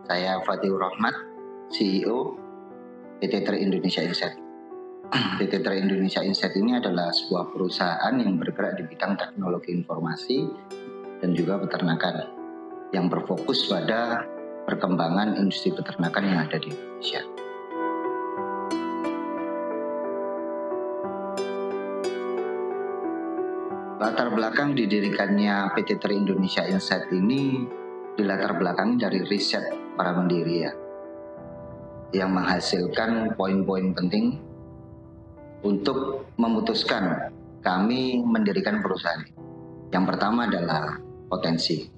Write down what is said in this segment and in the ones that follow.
Saya Fatihur Rahmat, CEO PT Tri Indonesia Insight. PT Tri Indonesia Insight ini adalah sebuah perusahaan yang bergerak di bidang teknologi informasi dan juga peternakan yang berfokus pada perkembangan industri peternakan yang ada di Indonesia. Latar belakang didirikannya PT Tri Indonesia Insight ini dilatar belakangi dari riset para pendiri ya, yang menghasilkan poin-poin penting untuk memutuskan kami mendirikan perusahaan. Yang pertama adalah potensi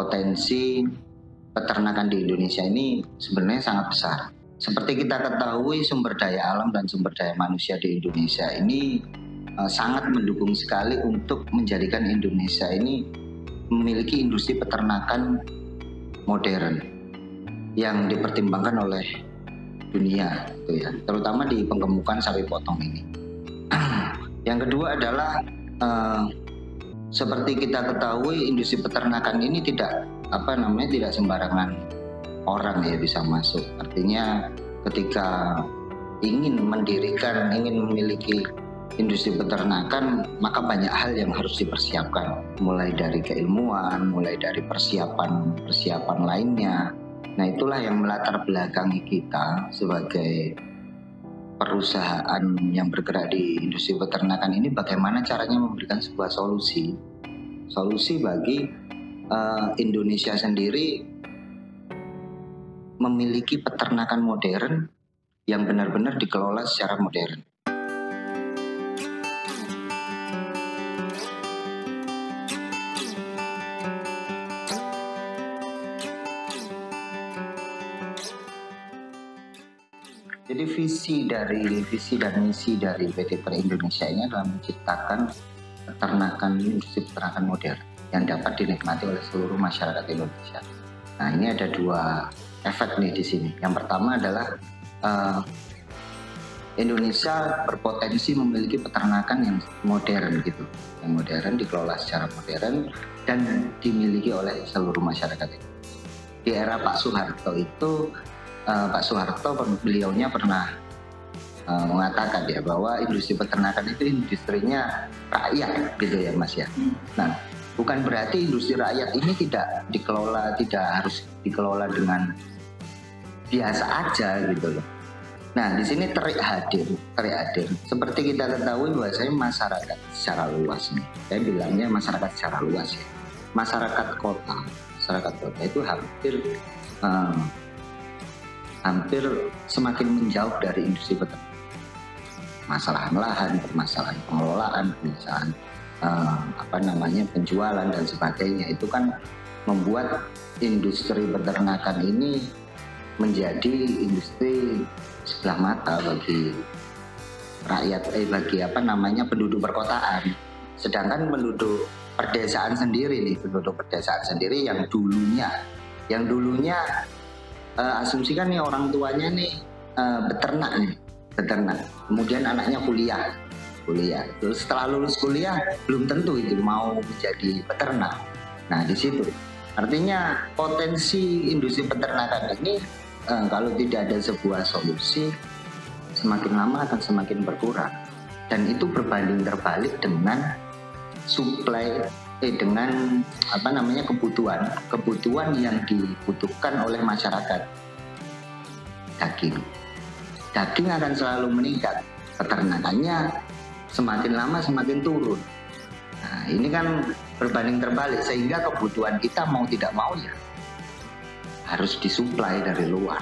peternakan di Indonesia ini sebenarnya sangat besar. Seperti kita ketahui, sumber daya alam dan sumber daya manusia di Indonesia ini sangat mendukung sekali untuk menjadikan Indonesia ini memiliki industri peternakan modern yang dipertimbangkan oleh dunia, gitu ya, terutama di penggemukan sapi potong ini. Yang kedua adalah seperti kita ketahui, industri peternakan ini tidak sembarangan orang ya bisa masuk. Artinya ketika ingin memiliki industri peternakan, maka banyak hal yang harus dipersiapkan, mulai dari keilmuan, mulai dari persiapan lainnya. Nah, itulah yang melatar belakangi kita sebagai perusahaan yang bergerak di industri peternakan ini, bagaimana caranya memberikan sebuah solusi bagi Indonesia sendiri memiliki peternakan modern yang benar-benar dikelola secara modern. Jadi visi dan misi dari PT Tri Indonesia ini adalah menciptakan industri peternakan modern yang dapat dinikmati oleh seluruh masyarakat Indonesia. Nah, ini ada dua efek nih di sini. Yang pertama adalah Indonesia berpotensi memiliki peternakan yang modern gitu, yang modern, dikelola secara modern dan dimiliki oleh seluruh masyarakat. Di era Pak Soeharto itu beliaunya pernah mengatakan ya bahwa industri peternakan itu industrinya rakyat gitu ya Mas ya. Nah, bukan berarti industri rakyat ini tidak harus dikelola dengan biasa aja gitu loh. Nah, di sini Tri hadir. Seperti kita ketahui bahwasanya masyarakat secara luas nih. Saya bilangnya masyarakat secara luas ya. Masyarakat kota itu hampir semakin menjauh dari industri peternakan. Masalah lahan, permasalahan pengelolaan, permasalahan penjualan dan sebagainya, itu kan membuat industri peternakan ini menjadi industri sebelah mata bagi rakyat, penduduk perkotaan. Sedangkan penduduk pedesaan sendiri yang dulunya asumsikan nih orang tuanya nih beternak. Kemudian anaknya kuliah. Terus setelah lulus kuliah belum tentu itu mau menjadi peternak. Nah, di situ artinya potensi industri peternakan ini kalau tidak ada sebuah solusi, semakin lama akan semakin berkurang. Dan itu berbanding terbalik dengan kebutuhan yang dibutuhkan oleh masyarakat. Daging akan selalu meningkat, peternakannya semakin lama semakin turun. Nah, ini kan berbanding terbalik, sehingga kebutuhan kita mau tidak mau ya harus disuplai dari luar.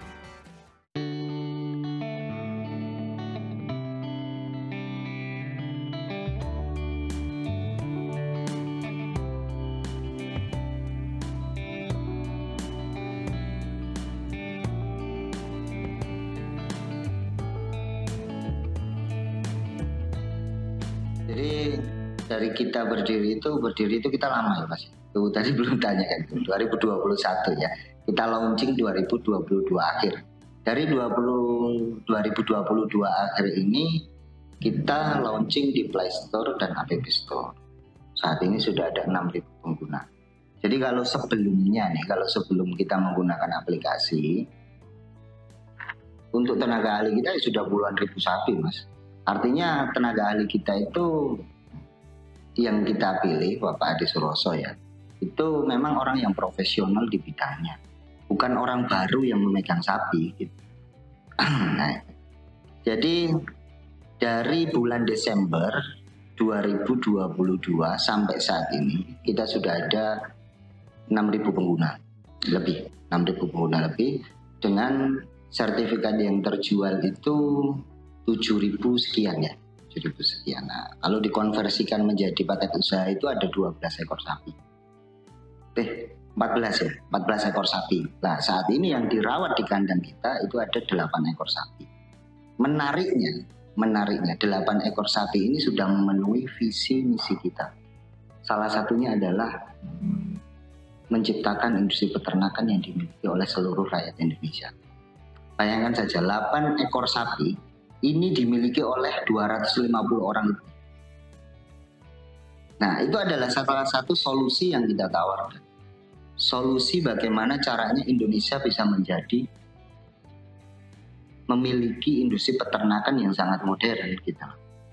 Jadi dari kita berdiri itu kita lama ya Mas. Itu tadi belum tanya kan, 2021 ya. Kita launching 2022 akhir. Dari 2022 akhir ini kita launching di Play Store dan App Store. Saat ini sudah ada 6.000 pengguna. Jadi kalau sebelumnya nih, kalau sebelum kita menggunakan aplikasi, untuk tenaga ahli kita sudah puluhan ribu sapi, Mas. Artinya tenaga ahli kita itu yang kita pilih, Bapak Adi Suroso ya, itu memang orang yang profesional di bidangnya, bukan orang baru yang memegang sapi. Gitu. Nah, jadi dari bulan Desember 2022 sampai saat ini kita sudah ada 6.000 pengguna lebih, 6.000 pengguna lebih, dengan sertifikat yang terjual itu 7.000 sekian ya, 7.000 sekian. Nah, kalau dikonversikan menjadi paket usaha itu ada 12 ekor sapi. 14 ya, 14 ekor sapi. Nah, saat ini yang dirawat di kandang kita itu ada 8 ekor sapi. Menariknya 8 ekor sapi ini sudah memenuhi visi misi kita. Salah satunya adalah menciptakan industri peternakan yang dimiliki oleh seluruh rakyat Indonesia. Bayangkan saja, 8 ekor sapi ini dimiliki oleh 250 orang. Nah, itu adalah salah satu solusi yang kita tawarkan. Solusi bagaimana caranya Indonesia bisa memiliki industri peternakan yang sangat modern kita.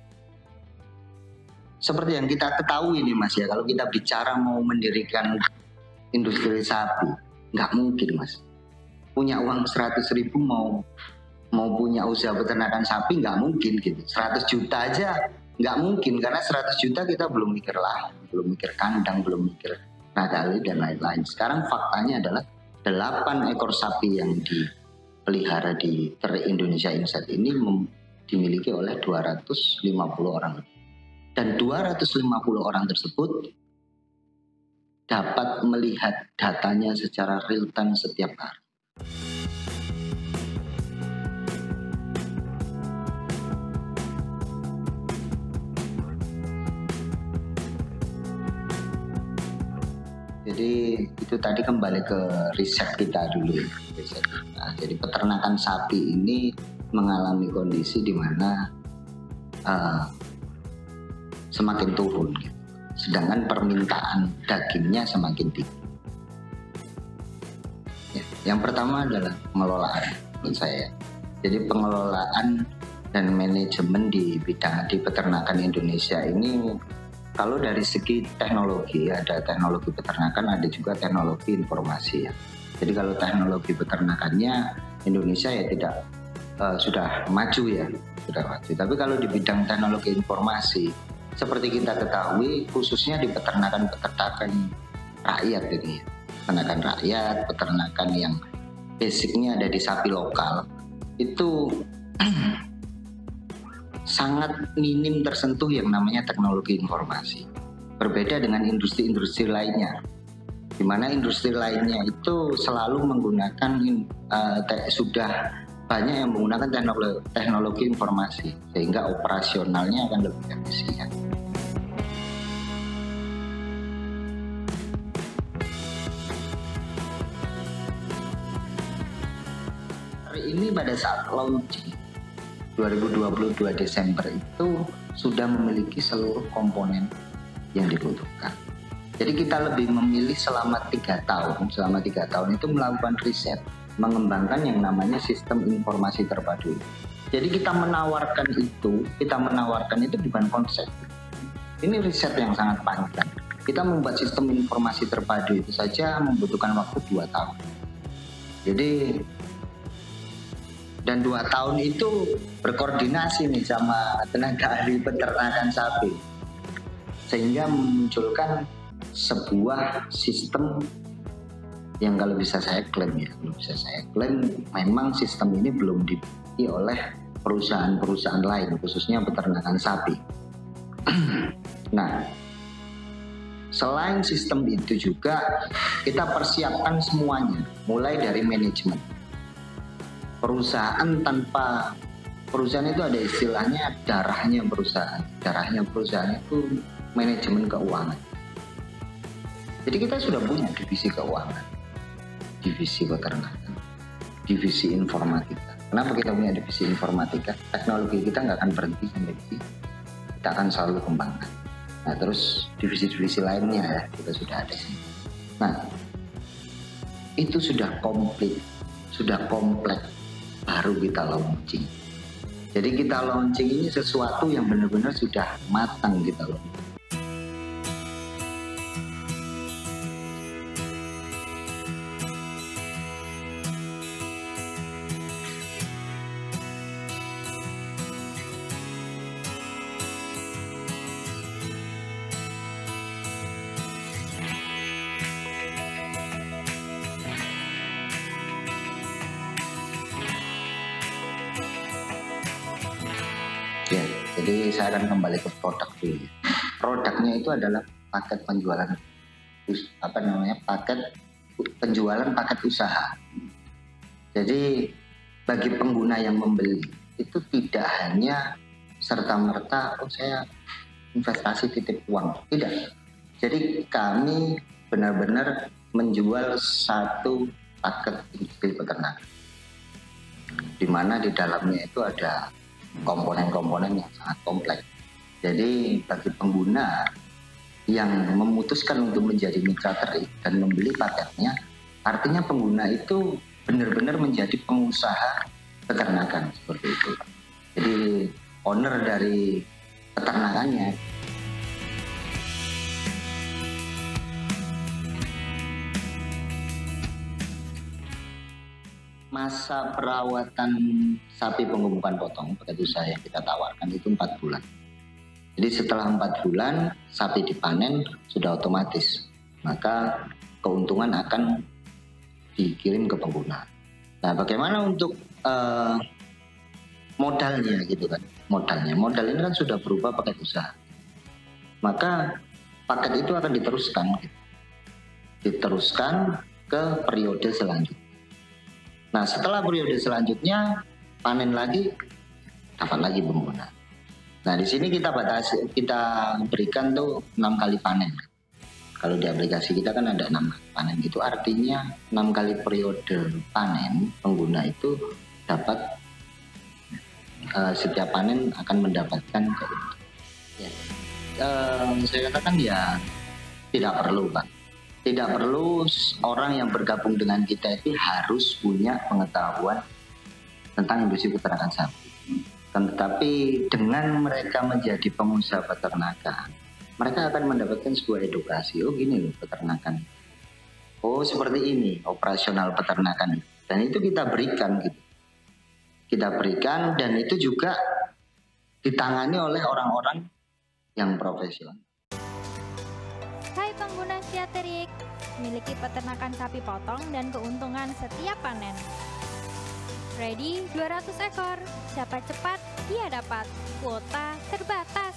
Seperti yang kita ketahui nih Mas ya, kalau kita bicara mau mendirikan industri sapi, nggak mungkin Mas. Punya uang 100.000 mau punya usaha peternakan sapi nggak mungkin gitu. 100 juta aja nggak mungkin, karena 100 juta kita belum mikir lahan, belum mikir kandang, belum mikir tenaga ahli dan lain-lain. Sekarang faktanya adalah 8 ekor sapi yang dipelihara di Indonesia Insight ini dimiliki oleh 250 orang. Dan 250 orang tersebut dapat melihat datanya secara real time setiap hari. Jadi itu tadi kembali ke riset kita dulu. Nah, jadi peternakan sapi ini mengalami kondisi di mana semakin turun, gitu. Sedangkan permintaan dagingnya semakin tinggi. Ya, yang pertama adalah pengelolaan menurut saya. Jadi pengelolaan dan manajemen di bidang di peternakan Indonesia ini, kalau dari segi teknologi, ada teknologi peternakan, ada juga teknologi informasi ya. Jadi kalau teknologi peternakannya Indonesia ya tidak sudah maju ya, sudah maju. Tapi kalau di bidang teknologi informasi, seperti kita ketahui, khususnya di peternakan rakyat ini, peternakan rakyat, peternakan yang basicnya ada di sapi lokal, itu sangat minim tersentuh yang namanya teknologi informasi. Berbeda dengan industri-industri lainnya, di mana industri lainnya itu selalu menggunakan sudah banyak yang menggunakan teknologi informasi, sehingga operasionalnya akan lebih efisien. Hari ini pada saat launching 2022 Desember itu sudah memiliki seluruh komponen yang dibutuhkan. Jadi kita lebih memilih selama 3 tahun. Selama 3 tahun itu melakukan riset, mengembangkan yang namanya sistem informasi terpadu. Jadi kita menawarkan itu bukan konsep. Ini riset yang sangat panjang. Kita membuat sistem informasi terpadu itu saja membutuhkan waktu 2 tahun. Jadi dan 2 tahun itu berkoordinasi nih sama tenaga ahli peternakan sapi, sehingga memunculkan sebuah sistem yang kalau bisa saya klaim memang sistem ini belum dimiliki oleh perusahaan-perusahaan lain, khususnya peternakan sapi. Nah, selain sistem itu juga kita persiapkan semuanya, mulai dari manajemen. Perusahaan itu ada istilahnya darahnya perusahaan. Darahnya perusahaan itu manajemen keuangan. Jadi kita sudah punya divisi keuangan, divisi peternakan, divisi informatika. Kenapa kita punya divisi informatika? Teknologi kita nggak akan berhenti sampai di sini. Kita akan selalu kembangkan. Nah, terus divisi-divisi lainnya ya kita sudah ada sini. Nah, itu sudah komplit, sudah kompleks, baru kita launching. Jadi kita launching ini sesuatu yang benar-benar sudah matang kita launching. Ya, jadi saya akan kembali ke produk dulu. Produknya itu adalah paket penjualan, paket penjualan paket usaha. Jadi bagi pengguna yang membeli itu tidak hanya serta-merta saya investasi titip uang, tidak. Jadi kami benar-benar menjual satu paket industri peternakan, di mana di dalamnya itu ada komponen-komponen yang sangat kompleks. Jadi bagi pengguna yang memutuskan untuk menjadi mitra teri dan membeli paketnya, artinya pengguna itu benar-benar menjadi pengusaha peternakan seperti itu. Jadi owner dari peternakannya. Masa perawatan sapi penggemukan potong paket usaha yang kita tawarkan itu 4 bulan. Jadi setelah 4 bulan sapi dipanen sudah otomatis, maka keuntungan akan dikirim ke pengguna. Nah, bagaimana untuk modalnya gitu kan? Modal ini kan sudah berupa paket usaha. Maka paket itu akan diteruskan ke periode selanjutnya. Nah, setelah periode selanjutnya panen lagi, dapat lagi pengguna. Nah, di sini kita berikan tuh 6 kali panen. Kalau di aplikasi kita kan ada 6 panen, itu artinya 6 kali periode panen pengguna itu dapat setiap panen akan mendapatkan keuntungan. Ya. Saya katakan ya tidak perlu, Pak. Tidak perlu orang yang bergabung dengan kita itu harus punya pengetahuan tentang industri peternakan sapi. Tetapi dengan mereka menjadi pengusaha peternakan, mereka akan mendapatkan sebuah edukasi. Oh gini loh peternakan. Oh seperti ini operasional peternakan. Dan itu kita berikan gitu. Kita berikan dan itu juga ditangani oleh orang-orang yang profesional. Hai pengguna Siaterik, miliki peternakan sapi potong dan keuntungan setiap panen. Ready 200 ekor, siapa cepat dia dapat, kuota terbatas.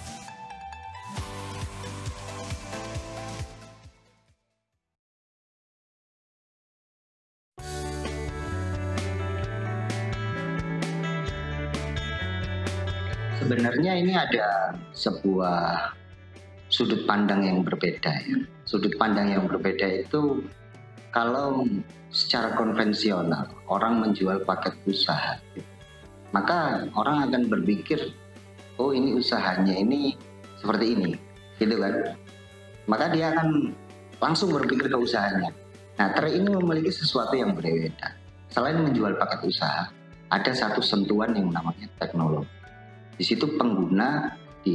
Sebenarnya ini ada sebuah sudut pandang yang berbeda ya. Sudut pandang yang berbeda itu kalau secara konvensional orang menjual paket usaha, maka orang akan berpikir, oh ini usahanya ini seperti ini, gitu kan? Maka dia akan langsung berpikir ke usahanya. Nah, teri ini memiliki sesuatu yang berbeda. Selain menjual paket usaha, ada satu sentuhan yang namanya teknologi. Di situ pengguna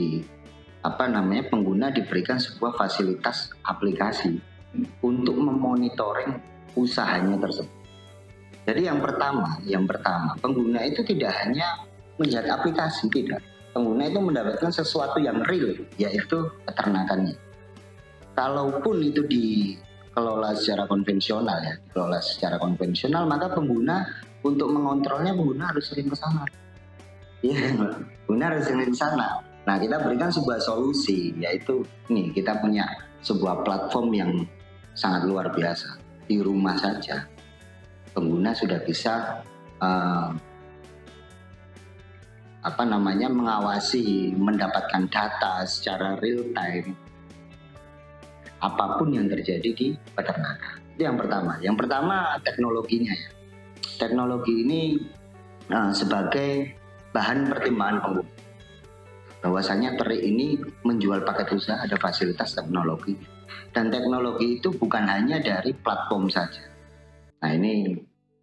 diberikan sebuah fasilitas aplikasi untuk memonitoring usahanya tersebut. Jadi yang pertama, pengguna itu tidak hanya melihat aplikasi, tidak. Pengguna itu mendapatkan sesuatu yang real, yaitu peternakannya. Kalaupun itu dikelola secara konvensional maka pengguna untuk mengontrolnya pengguna harus sering ke sana. Iya, pengguna harus sering ke sana. Nah, kita berikan sebuah solusi, yaitu kita punya sebuah platform yang sangat luar biasa. Di rumah saja, pengguna sudah bisa mengawasi, mendapatkan data secara real time apapun yang terjadi di peternakan. Itu yang pertama. Yang pertama teknologinya ya. Teknologi ini sebagai bahan pertimbangan pengguna. bahwasanya TRIK ini menjual paket usaha ada fasilitas teknologi, dan teknologi itu bukan hanya dari platform saja. Nah ini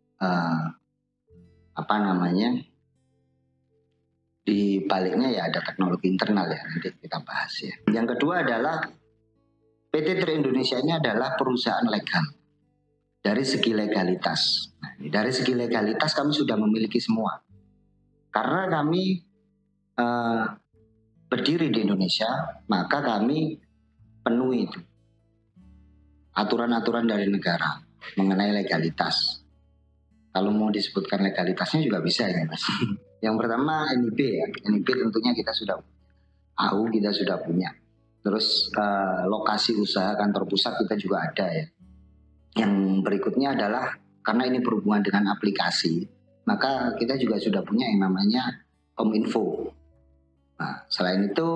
di baliknya ya ada teknologi internal ya, nanti kita bahas ya. Yang kedua adalah PT TRIK Indonesia ini adalah perusahaan legal dari segi legalitas. Nah, dari segi legalitas kami sudah memiliki semua, karena kami berdiri di Indonesia, maka kami penuhi itu aturan-aturan dari negara mengenai legalitas. Kalau mau disebutkan legalitasnya juga bisa ya Mas. Yang pertama NIB ya, NIB tentunya kita sudah AU kita sudah punya. Terus lokasi usaha kantor pusat kita juga ada ya. Yang berikutnya adalah karena ini berhubungan dengan aplikasi, maka kita juga sudah punya yang namanya Kominfo. Nah, selain itu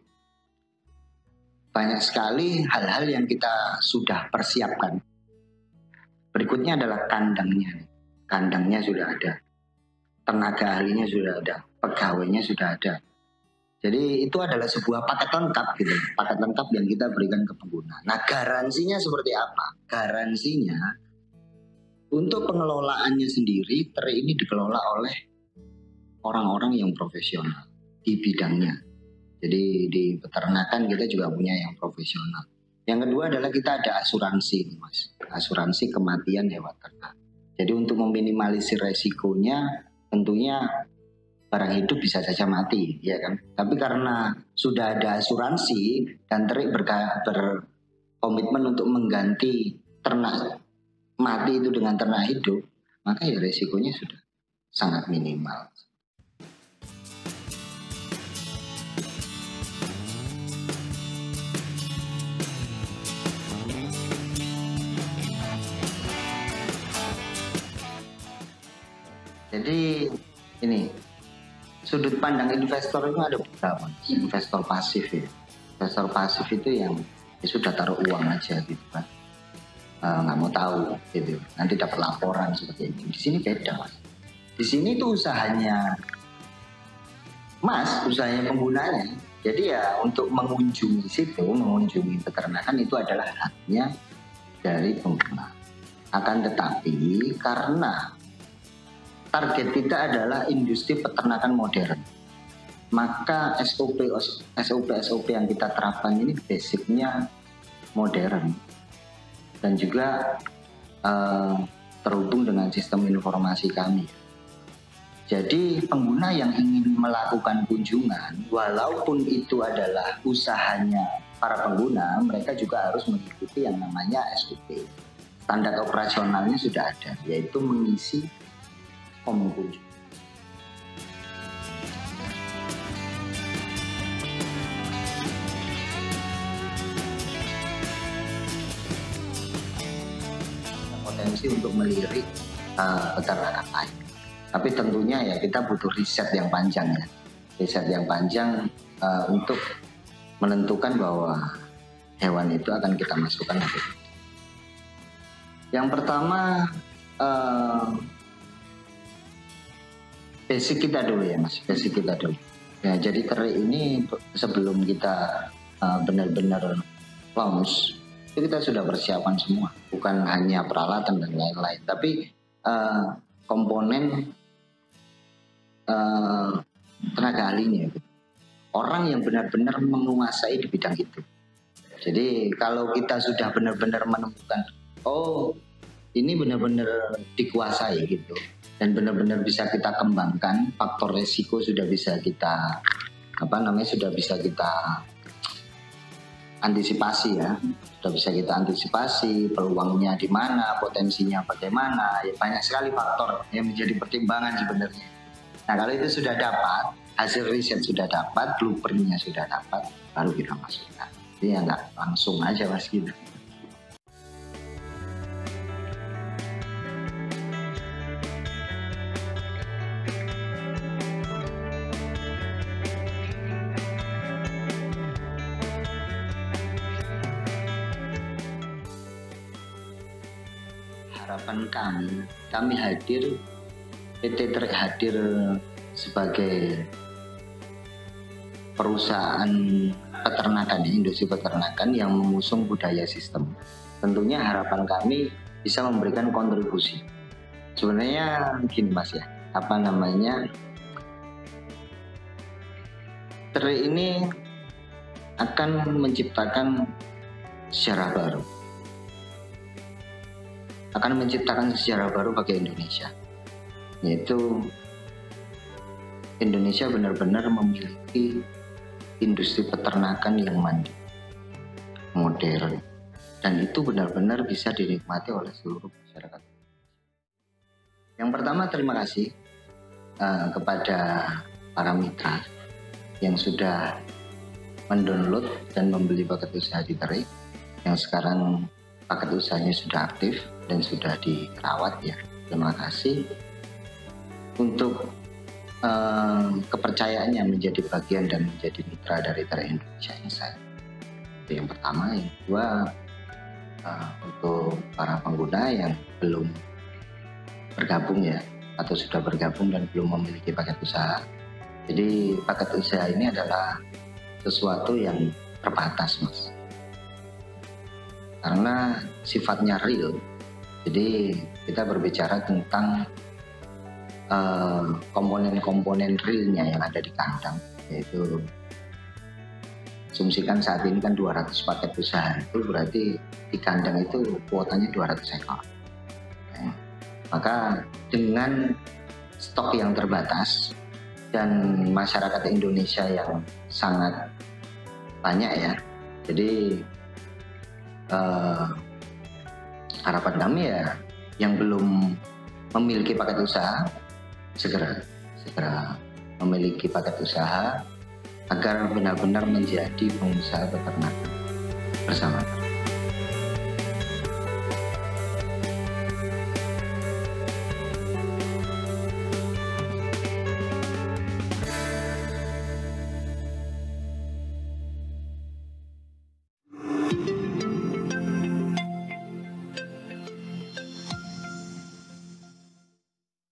banyak sekali hal-hal yang kita sudah persiapkan. Berikutnya adalah kandangnya. Kandangnya sudah ada, tenaga ahlinya sudah ada, pegawainya sudah ada. Jadi itu adalah sebuah paket lengkap gitu, paket lengkap yang kita berikan ke pengguna. Nah garansinya seperti apa? Garansinya untuk pengelolaannya sendiri, TRIK ini dikelola oleh orang-orang yang profesional di bidangnya. Jadi di peternakan kita juga punya yang profesional. Yang kedua adalah kita ada asuransi, Mas. Asuransi kematian hewan ternak. Jadi untuk meminimalisir resikonya, tentunya barang hidup bisa saja mati, ya kan? Tapi karena sudah ada asuransi dan TRIK berkomitmen untuk mengganti ternak mati itu dengan ternak hidup, maka ya resikonya sudah sangat minimal. Jadi ini sudut pandang investor itu ada beberapa. Investor pasif ya. Investor pasif itu yang ya sudah taruh uang aja gitu kan, nggak mau tahu gitu. Nanti dapat laporan seperti ini. Di sini beda Mas. Di sini tuh usahanya Mas, usahanya penggunanya. Jadi ya untuk mengunjungi situ, mengunjungi peternakan itu adalah haknya dari pengguna. Akan tetapi karena target kita adalah industri peternakan modern, maka SOP yang kita terapkan ini basicnya modern dan juga terhubung dengan sistem informasi kami. Jadi pengguna yang ingin melakukan kunjungan, walaupun itu adalah usahanya para pengguna, mereka juga harus mengikuti yang namanya SOP. Standar operasionalnya sudah ada, yaitu mengisi form kunjungan. Potensi untuk melirik peternakan lain. Tapi tentunya ya kita butuh riset yang panjang ya. Riset yang panjang untuk menentukan bahwa hewan itu akan kita masukkan atau tidak. Yang pertama basic kita dulu ya Mas, basic kita dulu. Ya, jadi TRIK ini sebelum kita benar-benar launch, itu kita sudah persiapan semua. Bukan hanya peralatan dan lain-lain, tapi komponen tenaga ahlinya. Orang yang benar-benar menguasai di bidang itu. Jadi kalau kita sudah benar-benar menemukan, oh ini benar-benar dikuasai gitu, dan benar-benar bisa kita kembangkan, faktor resiko sudah bisa kita sudah bisa kita antisipasi ya, sudah bisa kita antisipasi peluangnya di mana, potensinya bagaimana, ya banyak sekali faktor yang menjadi pertimbangan sebenarnya. Nah kalau itu sudah dapat, hasil riset sudah dapat, blueprintnya sudah dapat, baru kita masukkan. Jadi ya nggak langsung aja Mas gitu. Harapan kami hadir, PT TRIK hadir sebagai perusahaan peternakan, industri peternakan yang mengusung budaya sistem. Tentunya harapan kami bisa memberikan kontribusi. Sebenarnya gini Mas ya, ini akan menciptakan sejarah baru. Akan menciptakan sejarah baru bagi Indonesia. Yaitu Indonesia benar-benar memiliki industri peternakan yang mandiri, modern, dan itu benar-benar bisa dinikmati oleh seluruh masyarakat. Yang pertama, terima kasih kepada para mitra yang sudah mendownload dan membeli paket usaha di Terik, yang sekarang paket usahanya sudah aktif dan sudah dirawat ya. Terima kasih untuk kepercayaannya menjadi bagian dan menjadi mitra dari Terik Indonesia Insight. Itu yang pertama. Yang kedua, untuk para pengguna yang belum bergabung ya, atau sudah bergabung dan belum memiliki paket usaha. Jadi paket usaha ini adalah sesuatu yang terbatas Mas, karena sifatnya real. Jadi kita berbicara tentang komponen-komponen realnya yang ada di kandang, yaitu asumsikan saat ini kan 200 paket usaha, itu berarti di kandang itu kuotanya 200 ekor. Maka dengan stok yang terbatas dan masyarakat Indonesia yang sangat banyak ya, jadi harapan kami ya yang belum memiliki paket usaha segera memiliki paket usaha agar benar-benar menjadi pengusaha peternakan bersama.